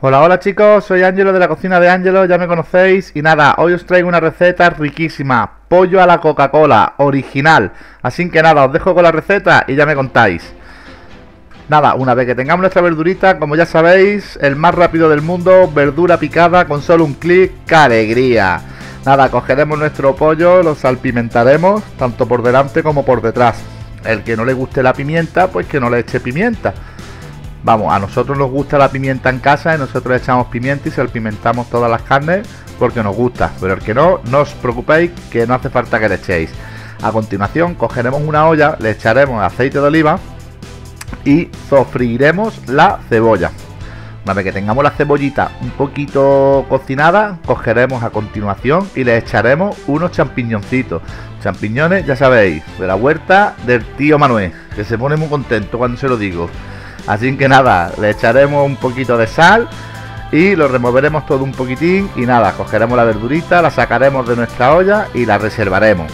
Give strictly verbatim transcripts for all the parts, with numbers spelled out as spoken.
Hola, hola chicos, soy Ángelo de la cocina de Ángelo, ya me conocéis. Y nada, hoy os traigo una receta riquísima, pollo a la Coca-Cola, original. Así que nada, os dejo con la receta y ya me contáis. Nada, una vez que tengamos nuestra verdurita, como ya sabéis, el más rápido del mundo, verdura picada con solo un clic, ¡qué alegría! Nada, cogeremos nuestro pollo, lo salpimentaremos, tanto por delante como por detrás. El que no le guste la pimienta, pues que no le eche pimienta. Vamos, a nosotros nos gusta la pimienta en casa y nosotros echamos pimienta y salpimentamos todas las carnes porque nos gusta. Pero el que no, no os preocupéis que no hace falta que le echéis. A continuación cogeremos una olla, le echaremos aceite de oliva y sofreiremos la cebolla. Una vez que tengamos la cebollita un poquito cocinada, cogeremos a continuación y le echaremos unos champiñoncitos. Champiñones, ya sabéis, de la huerta del tío Manuel, que se pone muy contento cuando se lo digo. Así que nada, le echaremos un poquito de sal y lo removeremos todo un poquitín. Y nada, cogeremos la verdurita, la sacaremos de nuestra olla y la reservaremos.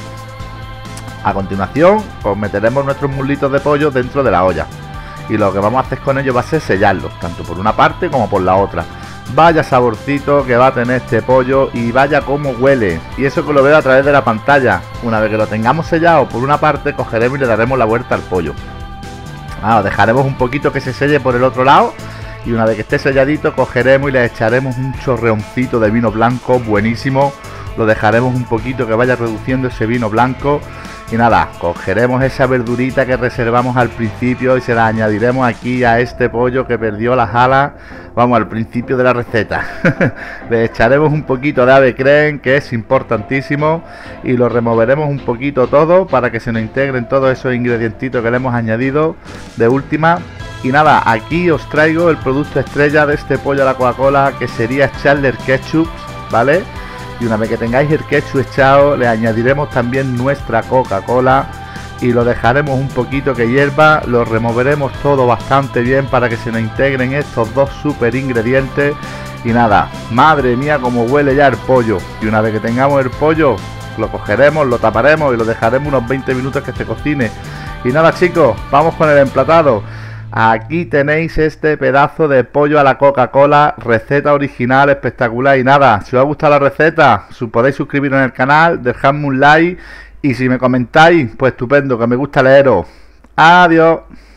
A continuación, pues meteremos nuestros muslitos de pollo dentro de la olla. Y lo que vamos a hacer con ellos va a ser sellarlos, tanto por una parte como por la otra. Vaya saborcito que va a tener este pollo y vaya cómo huele. Y eso que lo veo a través de la pantalla. Una vez que lo tengamos sellado por una parte, cogeremos y le daremos la vuelta al pollo. Ah, dejaremos un poquito que se selle por el otro lado. Y una vez que esté selladito, cogeremos y le echaremos un chorreoncito de vino blanco buenísimo. Lo dejaremos un poquito que vaya reduciendo ese vino blanco. Y nada, cogeremos esa verdurita que reservamos al principio y se la añadiremos aquí a este pollo que perdió las alas, vamos, al principio de la receta. Le echaremos un poquito de ave creme, que es importantísimo, y lo removeremos un poquito todo para que se nos integren todos esos ingredientitos que le hemos añadido de última. Y nada, aquí os traigo el producto estrella de este pollo a la Coca-Cola, que sería echarle el ketchup, ¿vale? Y una vez que tengáis el ketchup echado, le añadiremos también nuestra Coca-Cola y lo dejaremos un poquito que hierva. Lo removeremos todo bastante bien para que se nos integren estos dos super ingredientes. Y nada, madre mía cómo huele ya el pollo. Y una vez que tengamos el pollo, lo cogeremos, lo taparemos y lo dejaremos unos veinte minutos que se cocine. Y nada chicos, vamos con el emplatado. Aquí tenéis este pedazo de pollo a la Coca-Cola, receta original, espectacular. Y nada, si os ha gustado la receta, podéis suscribiros en el canal, dejadme un like y si me comentáis, pues estupendo, que me gusta leeros. Adiós.